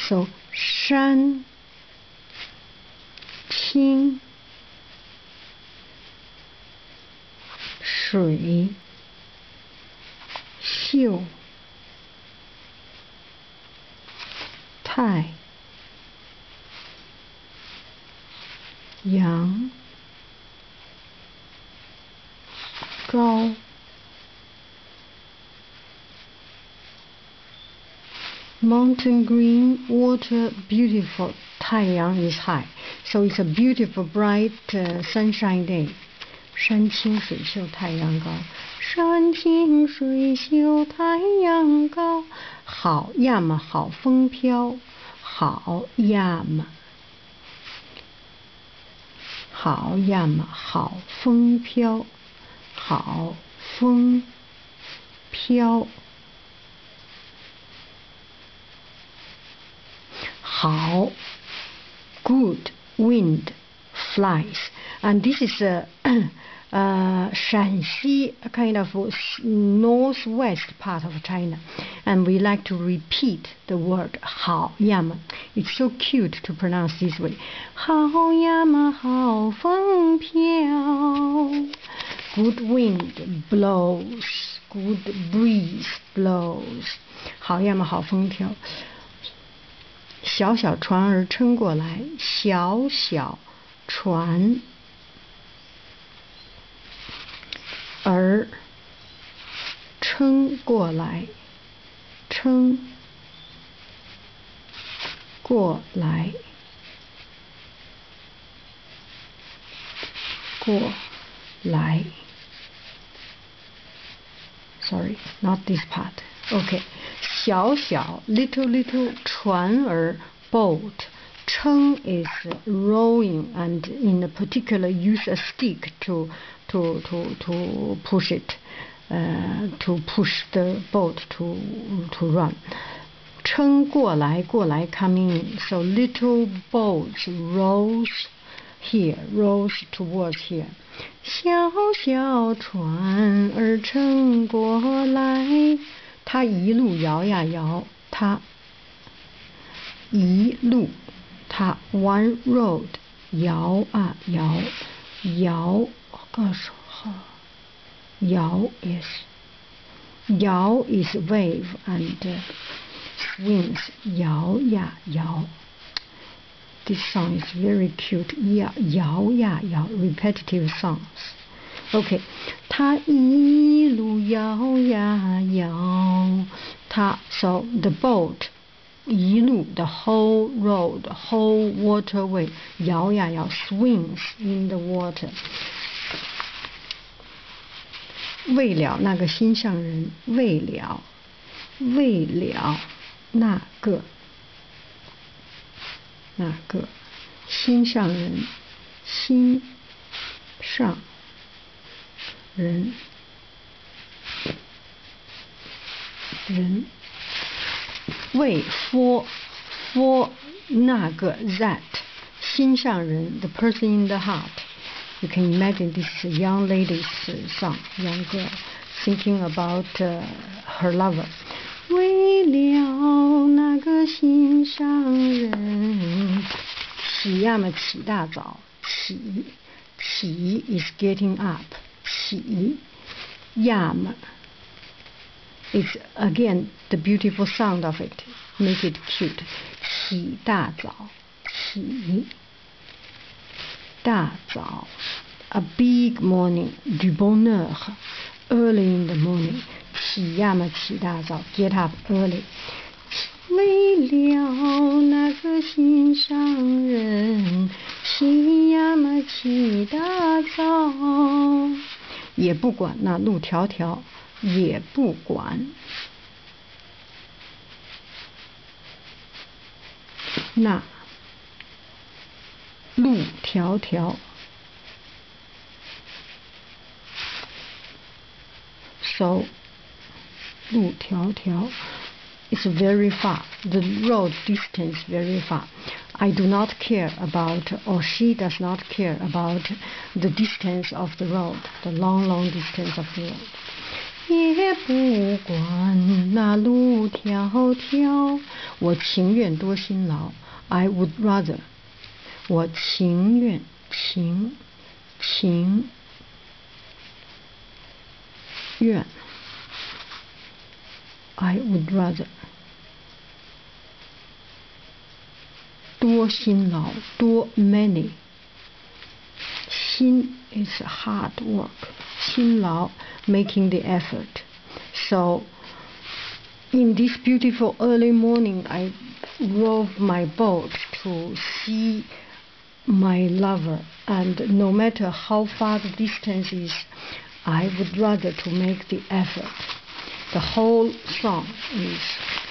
So 山青水秀太阳高Mountain green, water beautiful, 太阳 is high. So it's a beautiful, bright sunshine day. 山清水秀太阳高，山清水秀太阳高，好呀嘛好风飘，好呀嘛，好呀嘛好风飘，好风飘。好 good wind flies, and this is a Shanxi, a kind of northwest part of China, and we like to repeat the word 好呀嘛 It's so cute to pronounce this way. 好呀嘛好风飘 Good wind blows, good breeze blows. 好呀嘛好风飘。小小船儿撑过来，小小船儿撑过来，撑过来，过来。Sorry, not this part. Okay. 小小 little 船儿 boat 撑 is rowing and in a particular use a stick to push it to push the boat to run 撑过来 coming in so little boats rows here rows towards here 小小船儿撑过来它一路摇呀摇，它一路，它 one road 摇啊摇，摇，告诉好，摇 is wave and swings 摇呀摇。This song is very cute. 摇呀摇 repetitive songs. Okay, 它一路摇呀摇，它 so the boat 一路 the whole road, the whole waterway 摇呀摇 swings in the water. 为了那个心上人，为了那个心上人，心上人为 for 那个 that 心上人 the person in the heart. You can imagine this young lady's song, young girl thinking about her lover. 为了那个心上人，起呀嘛起大早，起 is getting up. 起呀嘛 it's again the beautiful sound of it. Make it cute. 起大早，起大早 a big morning, du bonheur, early in the morning. 起呀嘛起大早 get up early. 为了那个心上人，起呀嘛起大早，也不管那路迢迢，也不管那路迢迢。So 路迢迢 is very far. The road distance very far. I do not care about, or she does not care about the distance of the road, the long distance of the road. 也不管那路迢迢。我情愿多辛劳 I would rather. 我情愿情愿 I would rather. 多辛劳多 many. 辛 is hard work. 辛劳 making the effort. So in this beautiful early morning, I rowed my boat to see my lover, and no matter how far the distance is, I would rather to make the effort. The whole song is